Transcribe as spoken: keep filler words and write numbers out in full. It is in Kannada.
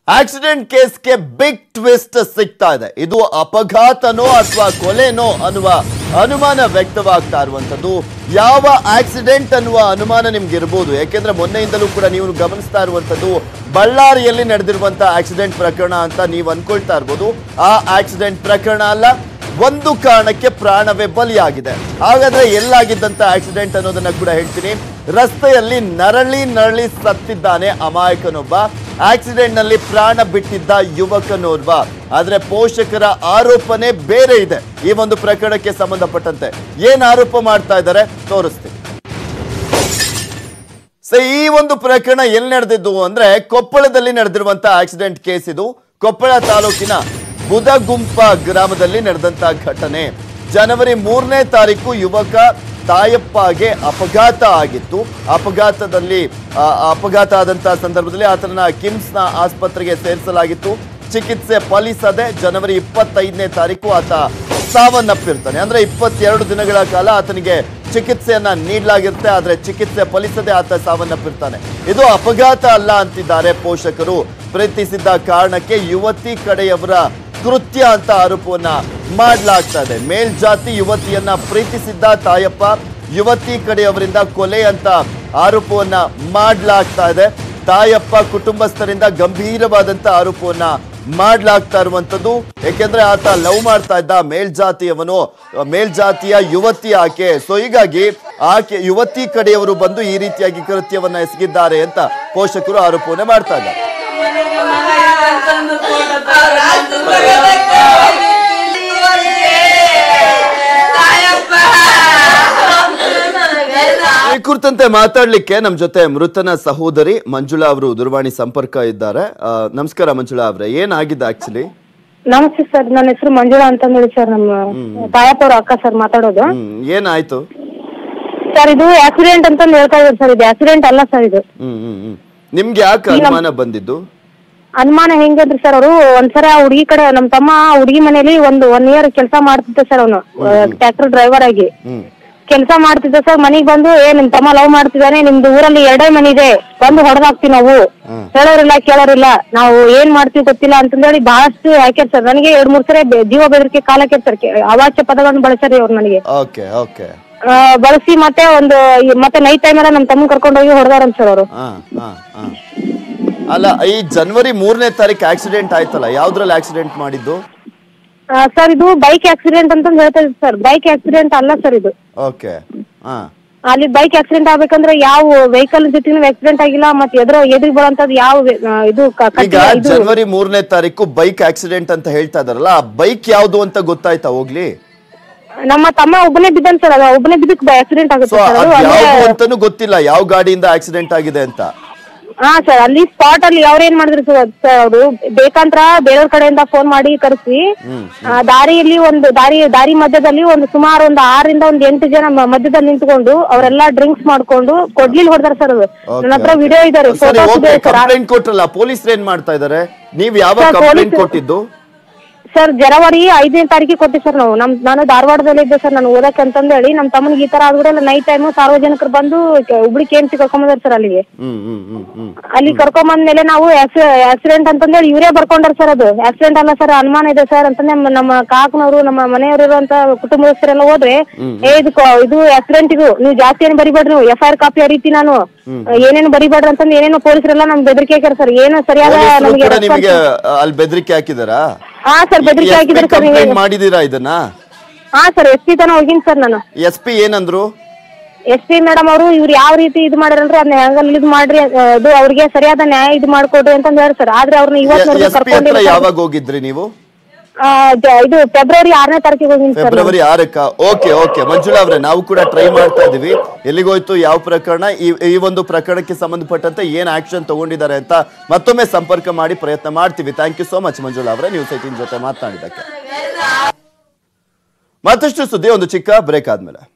ಆಕ್ಸಿಡೆಂಟ್ ಕೇಸ್ಗೆ ಬಿಗ್ ಟ್ವಿಸ್ಟ್ ಸಿಗ್ತಾ ಇದೆ. ಇದು ಅಪಘಾತನೋ ಅಥವಾ ಕೊಲೆನೋ ಅನ್ನುವ ಅನುಮಾನ ವ್ಯಕ್ತವಾಗ್ತಾ ಇರುವಂತದ್ದು. ಯಾವ ಆಕ್ಸಿಡೆಂಟ್ ಅನ್ನುವ ಅನುಮಾನ ನಿಮ್ಗೆ ಇರಬಹುದು, ಯಾಕೆಂದ್ರೆ ಮೊನ್ನೆಯಿಂದಲೂ ಕೂಡ ನೀವು ಗಮನಿಸ್ತಾ ಇರುವಂತದ್ದು ಬಳ್ಳಾರಿಯಲ್ಲಿ ನಡೆದಿರುವಂತಹ ಆಕ್ಸಿಡೆಂಟ್ ಪ್ರಕರಣ ಅಂತ ನೀವು ಅನ್ಕೊಳ್ತಾ ಇರಬಹುದು. ಆ ಆಕ್ಸಿಡೆಂಟ್ ಪ್ರಕರಣ ಅಲ್ಲ, ಒಂದು ಕಾರಣಕ್ಕೆ ಪ್ರಾಣವೇ ಬಲಿಯಾಗಿದೆ. ಹಾಗಾದ್ರೆ ಎಲ್ಲಾಗಿದ್ದಂತ ಆಕ್ಸಿಡೆಂಟ್ ಅನ್ನೋದನ್ನ ಕೂಡ ಹೇಳ್ತೀನಿ. ರಸ್ತೆಯಲ್ಲಿ ನರಳಿ ನರಳಿ ಸತ್ತಿದ್ದಾನೆ ಅಮಾಯಕನೊಬ್ಬ. ಆಕ್ಸಿಡೆಂಟ್ ನಲ್ಲಿ ಪ್ರಾಣ ಬಿಟ್ಟಿದ್ದ ಯುವಕನೋರ್ವ. ಆದ್ರೆ ಪೋಷಕರ ಆರೋಪನೇ ಬೇರೆ ಇದೆ. ಈ ಒಂದು ಪ್ರಕರಣಕ್ಕೆ ಸಂಬಂಧಪಟ್ಟಂತೆ ಏನ್ ಆರೋಪ ಮಾಡ್ತಾ ಇದ್ದಾರೆ ತೋರಿಸ್ತೀನಿ. ಸೊ ಈ ಒಂದು ಪ್ರಕರಣ ಎಲ್ಲಿ ನಡೆದಿದ್ದು ಅಂದ್ರೆ ಕೊಪ್ಪಳದಲ್ಲಿ ನಡೆದಿರುವಂತ ಆಕ್ಸಿಡೆಂಟ್ ಕೇಸ್ ಇದು. ಕೊಪ್ಪಳ ತಾಲೂಕಿನ ಬುದಗುಂಪ ಗ್ರಾಮದಲ್ಲಿ ನಡೆದಂತ ಘಟನೆ. ಜನವರಿ ಮೂರನೇ ತಾರೀಕು ಯುವಕ ತಾಯಪ್ಪಗೆ ಅಪಘಾತ ಆಗಿತ್ತು. ಅಪಘಾತದಲ್ಲಿ ಅಪಘಾತ ಆದಂತಹ ಸಂದರ್ಭದಲ್ಲಿ ಆತನ ಕಿಮ್ಸ್ನ ಆಸ್ಪತ್ರೆಗೆ ಸೇರಿಸಲಾಗಿತ್ತು. ಚಿಕಿತ್ಸೆ ಫಲಿಸದೆ ಜನವರಿ ಇಪ್ಪತ್ತೈದನೇ ತಾರೀಕು ಆತ ಸಾವನ್ನಪ್ಪಿರ್ತಾನೆ. ಅಂದ್ರೆ ಇಪ್ಪತ್ತೆರಡು ದಿನಗಳ ಕಾಲ ಆತನಿಗೆ ಚಿಕಿತ್ಸೆಯನ್ನ ನೀಡಲಾಗಿರುತ್ತೆ. ಆದ್ರೆ ಚಿಕಿತ್ಸೆ ಫಲಿಸದೆ ಆತ ಸಾವನ್ನಪ್ಪಿರ್ತಾನೆ. ಇದು ಅಪಘಾತ ಅಲ್ಲ ಅಂತಿದ್ದಾರೆ ಪೋಷಕರು. ಪ್ರೀತಿಸಿದ್ದ ಕಾರಣಕ್ಕೆ ಯುವತಿ ಕಡೆಯವರ ಕೃತ್ಯ ಅಂತ ಆರೋಪವನ್ನ ಮಾಡಲಾಗ್ತಾ ಇದೆ. ಮೇಲ್ಜಾತಿ ಯುವತಿಯನ್ನ ಪ್ರೀತಿಸಿದ್ದ ತಾಯಪ್ಪ, ಯುವತಿ ಕಡೆಯವರಿಂದ ಕೊಲೆ ಅಂತ ಆರೋಪವನ್ನ ಮಾಡಲಾಗ್ತಾ ಇದೆ. ತಾಯಪ್ಪ ಕುಟುಂಬಸ್ಥರಿಂದ ಗಂಭೀರವಾದಂತ ಆರೋಪವನ್ನ ಮಾಡಲಾಗ್ತಾ ಇರುವಂತದ್ದು. ಯಾಕೆಂದ್ರೆ ಆತ ಲವ್ ಮಾಡ್ತಾ ಇದ್ದ ಮೇಲ್ಜಾತಿಯವನು, ಮೇಲ್ಜಾತಿಯ ಯುವತಿ ಆಕೆ. ಸೊ ಹೀಗಾಗಿ ಆಕೆ ಯುವತಿ ಕಡೆಯವರು ಬಂದು ಈ ರೀತಿಯಾಗಿ ಕೃತ್ಯವನ್ನ ಎಸಗಿದ್ದಾರೆ ಅಂತ ಪೋಷಕರು ಆರೋಪವನ್ನ ಮಾಡ್ತಾ ಇದ್ದಾರೆ. ಈ ಕುರಿತಂತೆ ಮಾತಾಡ್ಲಿಕ್ಕೆ ನಮ್ ಜೊತೆ ಮೃತನ ಸಹೋದರಿ ಮಂಜುಳಾ ಅವರು ದೂರವಾಣಿ ಸಂಪರ್ಕ ಇದ್ದಾರೆ. ನಮಸ್ಕಾರ ಮಂಜುಳಾ ಅವ್ರೆ, ಏನಾಗಿದೆ ಆಕ್ಚುಲಿ? ನಮಸ್ತೆ ಸರ್, ನನ್ನ ಹೆಸರು ಮಂಜುಳಾ ಅಂತ ಹೇಳಿ ಸರ್. ನಮ್ಮ ತಾಯಪ್ಪ ಅವ್ರ ಅಕ್ಕ ಸರ್ ಮಾತಾಡೋದು. ಏನಾಯ್ತು ಸರ್? ಇದು ಆಕ್ಸಿಡೆಂಟ್ ಅಂತ ಹೇಳ್ತಾ ಇದ್ದಾರೆ ಸರ್. ಇದು ಆಕ್ಸಿಡೆಂಟ್ ಅಲ್ಲ ಸರ್. ಇದು ನಿಮ್ಗೆ ಯಾಕೆ ಅನುಮಾನ ಬಂದಿದ್ದು? ಅನುಮಾನ ಹೆಂಗಂದ್ರಿ ಸರ್, ಅವರು ಒಂದ್ಸರ ಹುಡುಗಿ ಕಡೆ ನಮ್ ತಮ್ಮ ಹುಡುಗಿ ಮನೇಲಿ ಒಂದು ಒನ್ ಇಯರ್ ಕೆಲಸ ಮಾಡ್ತಿದ್ದ ಸರ್. ಅವನು ಟ್ರ್ಯಾಕ್ಟರ್ ಡ್ರೈವರ್ ಆಗಿ ಕೆಲಸ ಮಾಡ್ತಿದ್ದ ಸರ್. ಮನಿಗ್ ಬಂದು ಏ ನಿಮ್ ತಮ್ಮ ಲವ್ ಮಾಡ್ತಿದ್ದಾನೆ, ನಿಮ್ದು ಊರಲ್ಲಿ ಎರಡೇ ಮನಿ ಇದೆ, ಬಂದು ಹೊಡೆದಾಕ್ತಿವಿ ನಾವು, ಹೇಳೋರಿಲ್ಲ ಕೇಳೋರಿಲ್ಲ, ನಾವು ಏನ್ ಮಾಡ್ತೀವಿ ಗೊತ್ತಿಲ್ಲ ಅಂತಂದೇಳಿ ಬಹಳಷ್ಟು ಹಾಕ್ಯಾರ ಸರ್. ನನಗೆ ಎರಡ್ ಮೂರ್ ಸರಿ ಜೀವ ಬೆದರಿಕೆ ಕಾಲ ಹಾಕ್ಯಾರ ಸರ್. ಅವಾಚ್ಯ ಪದಗಳನ್ನು ಬಳಸ್ಯಾರ ಅವ್ರು ನನಗೆ. ಬಳಸಿ ಮತ್ತೆ ಒಂದು ಮತ್ತೆ ನೈಟ್ ಟೈಮ್ ಎಲ್ಲ ನಮ್ ತಮ್ಮ ಕರ್ಕೊಂಡು ಹೋಗಿ ಹೊಡೆದಾರಂತ ಸರ್ ಅವರು. ಅಲ್ಲ, ಈ ಜನವರಿ ಮೂರನೇ ತಾರೀಕು ಆಕ್ಸಿಡೆಂಟ್ ಆಯ್ತಲ್ಲ, ಯಾವ್ದ್ರಲ್ಲಿ ಆಕ್ಸಿಡೆಂಟ್ ಮಾಡಿದ್ದು ಸರ್? ಇದು ಬೈಕ್ ಆಕ್ಸಿಡೆಂಟ್ ಅಂತ ಹೇಳ್ತಾ ಇದ್ವಿ ಸರ್. ಬೈಕ್ ಆಕ್ಸಿಡೆಂಟ್ ಅಲ್ಲ ಸರ್ ಇದು. ಓಕೆ. ಅಲ್ಲಿ ಬೈಕ್ ಆಕ್ಸಿಡೆಂಟ್ ಆಗ್ಬೇಕಂದ್ರೆ ಯಾವ ವೆಹಿಕಲ್ ಜೊತೆ ಆಕ್ಸಿಡೆಂಟ್ ಆಗಿಲ್ಲ, ಮತ್ತೆ ಎದುರು ಎದುರು ಬರೋಂತದ್ದು ಯಾವ ಇದು. ಈಗ ಜನವರಿ ಮೂರನೇ ತಾರೀಕು ಬೈಕ್ ಆಕ್ಸಿಡೆಂಟ್ ಅಂತ ಹೇಳ್ತಾ ಇದಾರಲ್ಲ, ಆ ಬೈಕ್ ಯಾವ್ದು ಅಂತ ಗೊತ್ತಾಯ್ತಾ ಹೋಗ್ಲಿ? ನಮ್ಮ ತಮ್ಮ ಒಬ್ಬನೇ ಬಿದ್ದಾನೆ ಸರ್. ಅದ ಒಬ್ಬನೇ ಬಿದ್ದಕ್ಕೆ ಆಕ್ಸಿಡೆಂಟ್ ಆಗುತ್ತೆ ಅಂತಾನು ಗೊತ್ತಿಲ್ಲ ಯಾವ ಗಾಡಿಯಿಂದ ಆಕ್ಸಿಡೆಂಟ್ ಆಗಿದೆ ಅಂತ. ಹಾ ಸರ್, ಅಲ್ಲಿ ಸ್ಪಾಟ್ ಅಲ್ಲಿ ಅವ್ರ ಏನ್ ಮಾಡಿದ್ರು ಸರ್, ಅವರು ಬೇಕಂತ್ರ ಬೇರೆಯವ್ರ ಕಡೆಯಿಂದ ಫೋನ್ ಮಾಡಿ ಕರೆಸಿ ದಾರಿಯಲ್ಲಿ ಒಂದು ದಾರಿ ದಾರಿ ಮಧ್ಯದಲ್ಲಿ ಒಂದು ಸುಮಾರು ಒಂದು ಆರರಿಂದ ಒಂದು ಎಂಟು ಜನ ಮಧ್ಯದಲ್ಲಿ ನಿಂತ್ಕೊಂಡು ಅವರೆಲ್ಲ ಡ್ರಿಂಕ್ಸ್ ಮಾಡ್ಕೊಂಡು ಕೊಡ್ಲಿಲ್ ಹೊಡೆದಾರ ಸರ್. ಅದು ನನ್ನ ಹತ್ರ ವಿಡಿಯೋ ಇದಾರೆ, ಕಂಪ್ಲೇಂಟ್ ಕೊಟ್ರಲ್ಲ ಪೊಲೀಸರು ಏನ್ ಮಾಡ್ತಾ ಇದಾರೆ? ನೀವ್ ಯಾವ ಕಂಪ್ಲೇಂಟ್ ಕೊಟ್ಟಿದ್ದು ಸರ್? ಜನವರಿ ಐದನೇ ತಾರೀಕಿಗೆ ಕೊಟ್ಟಿ ಸರ್ ನಾವು. ನಮ್ ನಾನು ಧಾರವಾಡದಲ್ಲಿ ಇದ್ದೆ ಸರ್, ನಾನು ಓದಕ್ಕೆ ಅಂತಂದ ಹೇಳಿ ನಮ್ ತಮ್ಮನಿಗೆ ಈ ತರ ಆದ್ಬಿಡ ನೈಟ್ ಟೈಮ್ ಸಾರ್ವಜನಿಕರು ಬಂದು ಹುಬ್ಳಿ ಕೆಎಂಸಿ ಕರ್ಕೊಂಬಂದಾರ ಸರ್. ಅಲ್ಲಿಗೆ ಅಲ್ಲಿ ಕರ್ಕೊಂಬಂದ್ಮೇಲೆ ನಾವು ಆಕ್ಸಿಡೆಂಟ್ ಅಂತಂದೇಳಿ ಇವರೇ ಬರ್ಕೊಂಡಾರ ಸರ್. ಅದು ಆಕ್ಸಿಡೆಂಟ್ ಅಲ್ಲ ಸರ್, ಅನುಮಾನ ಇದೆ ಸರ್ ಅಂತಂದ್ರೆ ನಮ್ಮ ಕಾಕನವರು ನಮ್ಮ ಮನೆಯವರು ಅಂತ ಕುಟುಂಬಸ್ಥರೆಲ್ಲ ಹೋದ್ರೆ ಏ ಇದು ಇದು ಆಕ್ಸಿಡೆಂಟ್, ಇದು ನೀವು ಜಾಸ್ತಿ ಏನ್ ಬರಿಬೇಡ್ರಿ, ನೀವು ಎಫ್ ಐ ಆರ್ ಕಾಪಿ ಅರಿತಿ ನಾನು ಏನೇನು ಬರಿಬೇಡ್ರಿ ಅಂತಂದ್ರೆ ಏನೇನೋ ಪೊಲೀಸರೆಲ್ಲ ನಮ್ಗೆ ಬೆದರಿಕೆ ಹಾಕ್ಯಾರ ಸರ್. ಏನು ಸರಿಯಾದ ನಮಗೆ ಅಲ್ಲಿ ಬೆದರಿಕೆ ಹಾಕಿದಾರಾ? ಹಾ ಸರ್, ಬೆದರಿಕೆ ಹಾಕಿದ್ರೆ ಸರ್. ಮಾಡಿದೀರಾ ಇದನ್ನ? ಹಾ ಸರ್, ಎಸ್ ಪಿ ತನ ಹೋಗಿನ್ ಸರ್ ನಾನು. ಎಸ್ ಪಿ ಏನಂದ್ರು? ಎಸ್ ಪಿ ಮೇಡಮ್ ಅವರು ಇವ್ರು ಯಾವ ರೀತಿ ಇದು ಮಾಡ್ಯಾರಲ್ರಿ ಅದನ್ನ ಹೆಂಗಲ್ಲಿ ಇದು ಮಾಡ್ರಿ, ಅದು ಅವ್ರಿಗೆ ಸರಿಯಾದ ನ್ಯಾಯ ಇದು ಮಾಡ್ಕೊಡ್ರಿ ಅಂತ ಹೇಳಿ ಸರ್. ಆದ್ರೆ ಅವ್ರನ್ನ ಇವತ್ತು ಕರ್ಕೊಂಡು ಯಾವಾಗ ಹೋಗಿದ್ರಿ ನೀವು? ಇದು ಫೆಬ್ರವರಿ ಆರನೇ ತಾರೀಕಿಗೆ ಹೋಗಿನಿ ಸರ್. ಫೆಬ್ರವರಿ ಆರಕ್ಕ. ಓಕೆ ಓಕೆ ಮಂಜುಳಾ ಅವ್ರೆ, ನಾವು ಕೂಡ ಟ್ರೈ ಮಾಡ್ತಾ ಇದೀವಿ. ಎಲ್ಲಿಗೋಯ್ತು ಯಾವ ಪ್ರಕರಣ, ಈ ಒಂದು ಪ್ರಕರಣಕ್ಕೆ ಸಂಬಂಧಪಟ್ಟಂತೆ ಏನ್ ಆಕ್ಷನ್ ತಗೊಂಡಿದ್ದಾರೆ ಅಂತ ಮತ್ತೊಮ್ಮೆ ಸಂಪರ್ಕ ಮಾಡಿ ಪ್ರಯತ್ನ ಮಾಡ್ತೀವಿ. Thank you so much Manjula ಅವರೇ, ನ್ಯೂಸ್ ಏಟೀನ್ ಜೊತೆ ಮಾತನಾಡಿದ್ದಕ್ಕೆ. ಮತ್ತಷ್ಟು ಸುದ್ದಿ ಒಂದು ಚಿಕ್ಕ ಬ್ರೇಕ್ ಆದ್ಮೇಲೆ.